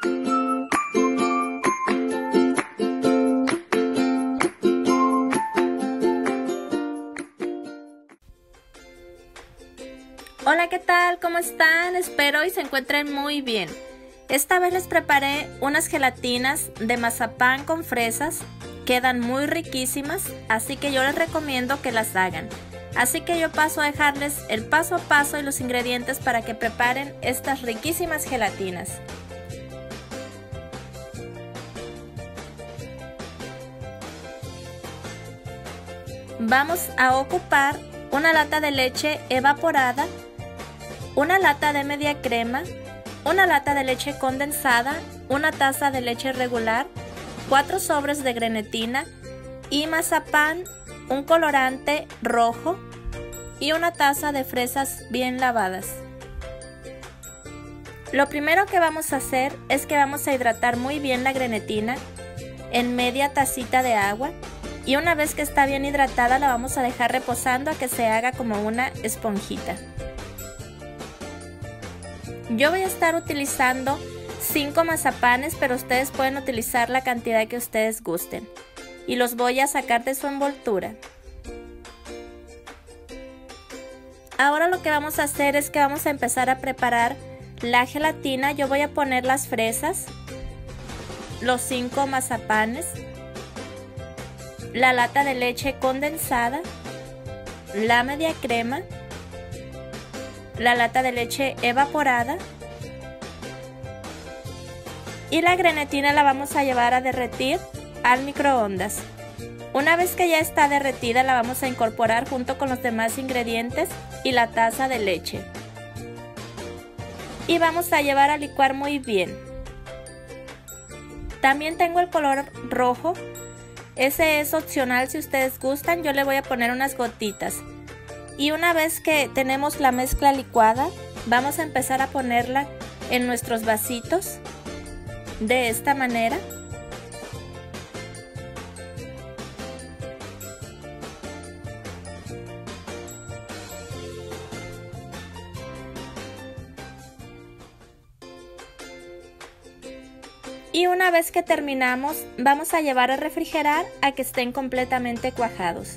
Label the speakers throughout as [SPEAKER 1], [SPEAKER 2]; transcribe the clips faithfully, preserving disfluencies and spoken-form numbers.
[SPEAKER 1] Hola, ¿qué tal? ¿Cómo están? Espero y se encuentren muy bien. Esta vez les preparé unas gelatinas de mazapán con fresas. Quedan muy riquísimas, así que yo les recomiendo que las hagan. Así que yo paso a dejarles el paso a paso y los ingredientes para que preparen estas riquísimas gelatinas. Vamos a ocupar una lata de leche evaporada, una lata de media crema, una lata de leche condensada, una taza de leche regular, cuatro sobres de grenetina y mazapán, un colorante rojo y una taza de fresas bien lavadas. Lo primero que vamos a hacer es que vamos a hidratar muy bien la grenetina en media tacita de agua y una vez que está bien hidratada la vamos a dejar reposando a que se haga como una esponjita. Yo voy a estar utilizando cinco mazapanes, pero ustedes pueden utilizar la cantidad que ustedes gusten. Y los voy a sacar de su envoltura. Ahora lo que vamos a hacer es que vamos a empezar a preparar la gelatina. Yo voy a poner las fresas, los cinco mazapanes, la lata de leche condensada, la media crema, la lata de leche evaporada y la grenetina la vamos a llevar a derretir al microondas. Una vez que ya está derretida la vamos a incorporar junto con los demás ingredientes y la taza de leche. Y vamos a llevar a licuar muy bien. También tengo el color rojo. Ese es opcional si ustedes gustan, yo le voy a poner unas gotitas. Y una vez que tenemos la mezcla licuada, vamos a empezar a ponerla en nuestros vasitos de esta manera. Y una vez que terminamos, vamos a llevar a refrigerar a que estén completamente cuajados.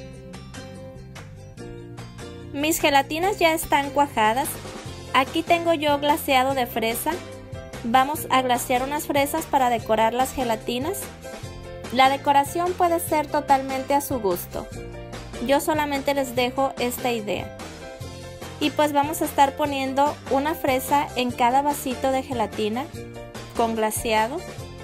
[SPEAKER 1] Mis gelatinas ya están cuajadas. Aquí tengo yo glaseado de fresa. Vamos a glasear unas fresas para decorar las gelatinas. La decoración puede ser totalmente a su gusto. Yo solamente les dejo esta idea. Y pues vamos a estar poniendo una fresa en cada vasito de gelatina con glaseado.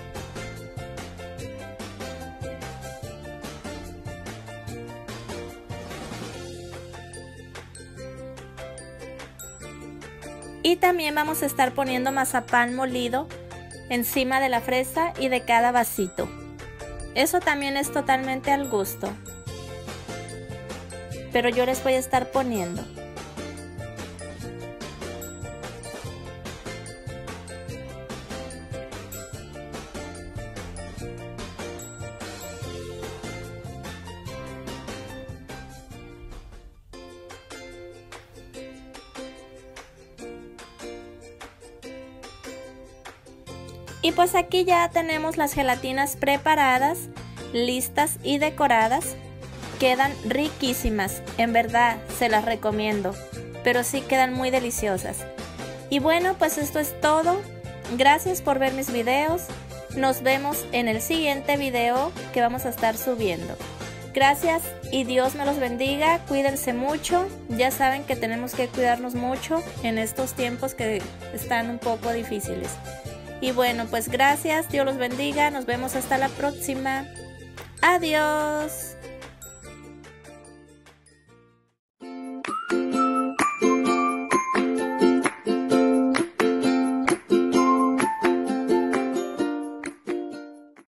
[SPEAKER 1] Y también vamos a estar poniendo mazapán molido encima de la fresa y de cada vasito. Eso también es totalmente al gusto, pero yo les voy a estar poniendo. Y pues aquí ya tenemos las gelatinas preparadas, listas y decoradas. Quedan riquísimas, en verdad se las recomiendo, pero sí quedan muy deliciosas. Y bueno, pues esto es todo. Gracias por ver mis videos. Nos vemos en el siguiente video que vamos a estar subiendo. Gracias y Dios me los bendiga. Cuídense mucho. Ya saben que tenemos que cuidarnos mucho en estos tiempos que están un poco difíciles. Y bueno, pues gracias, Dios los bendiga, nos vemos hasta la próxima. Adiós.